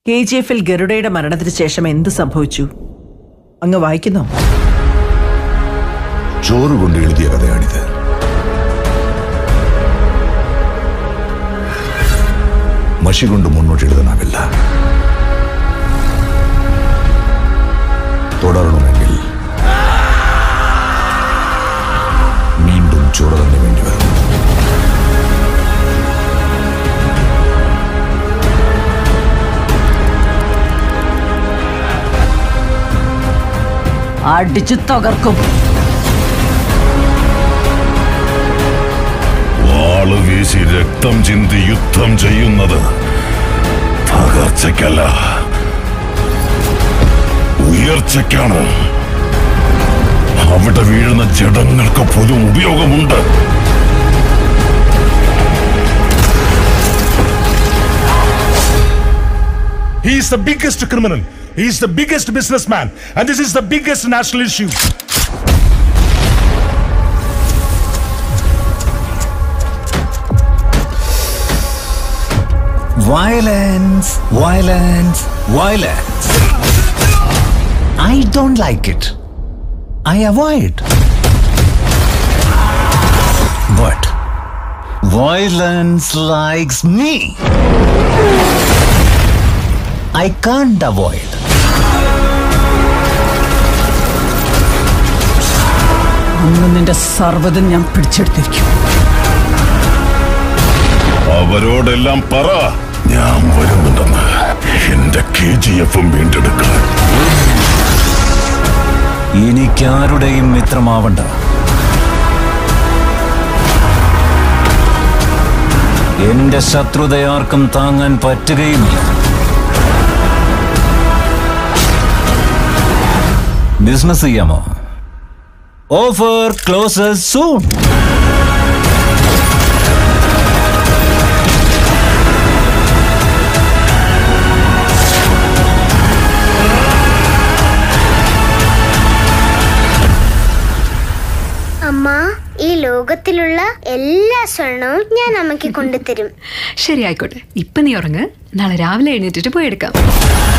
KGFൽ ഗരുഡയുടെ മരണത്തിന് ശേഷം എന്ത് സംഭവിച്ചു? അങ്ങ് വായിക്കുന്നോ? ചോറ് കൊണ്ട് എഴുതിയ കഥയാണിത്. മഷി കൊണ്ട് മുന്നോട്ട് എഴുതാനാവില്ല. തുടരണമെങ്കിൽ വീണ്ടും ചോറ് തന്നെ വേണ്ടി വരും. അടിച്ചു തകർക്കും. വാള് വീശി രക്തം ചിന്തി യുദ്ധം ചെയ്യുന്നത് തകർച്ചയ്ക്കല്ല, ഉയർച്ചയ്ക്കാണ്. അവിടെ വീഴുന്ന ജഡങ്ങൾക്ക് പോലും ഉപയോഗമുണ്ട്. He is the biggest criminal. He is the biggest businessman. And this is the biggest national issue. Violence, violence, violence. I don't like it. I avoid. But violence likes me. I can't avoid. അന്ന് നിന്റെ സർവ്വതും ഞാൻ പിടിച്ചെടുത്തിരിക്കും. അവരോടെല്ലാം പറ, ഞാൻ വരുന്നുണ്ടെന്ന്. എന്റെ KGF വീണ്ടെടുക്കാൻ. എനിക്കാരുടെയും മിത്രമാവണ്ട. എന്റെ ശത്രുതയാർക്കും താങ്ങാൻ പറ്റുകയുമില്ല. ബിസിനസ് ചെയ്യാമോ? Offer closes soon. അമ്മ, ഈ ലോകത്തിലുള്ള എല്ലാ സ്വർണവും ഞാൻ അമ്മയ്ക്ക് കൊണ്ടുതരും. ശരി, ആയിക്കോട്ടെ. ഇപ്പൊ നീ ഉറങ്ങ്. നാളെ രാവിലെ എഴുന്നേറ്റിട്ട് പോയി എടുക്കാം.